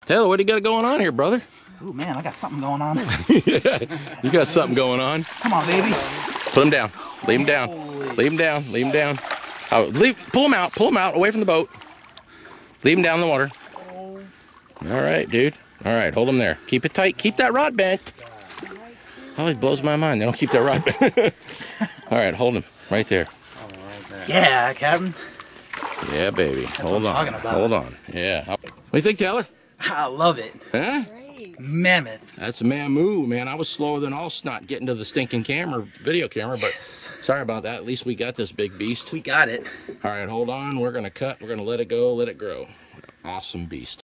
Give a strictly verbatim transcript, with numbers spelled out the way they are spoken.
Taylor, what do you got going on here, brother? Ooh, man, I got something going on. You got something going on. Come on, baby. Put him down. Leave him down. Leave him down. Leave him down. Oh, leave. Pull him out. Pull him out away from the boat. Leave him down in the water. All right, dude. All right, hold him there. Keep it tight. Keep that rod bent. Oh, it blows my mind. They don't keep that rod bent. All right, hold him right there. Yeah, Captain. Yeah, baby. That's hold what I'm on. talking about. Hold on. Yeah. What do you think, Taylor? I love it. Huh? Mammoth. That's a Mamu, man. I was slower than all snot getting to the stinking camera, video camera, but Yes. sorry about that. At least we got this big beast. We got it. All right, hold on. We're going to cut. We're going to let it go, let it grow. Awesome beast.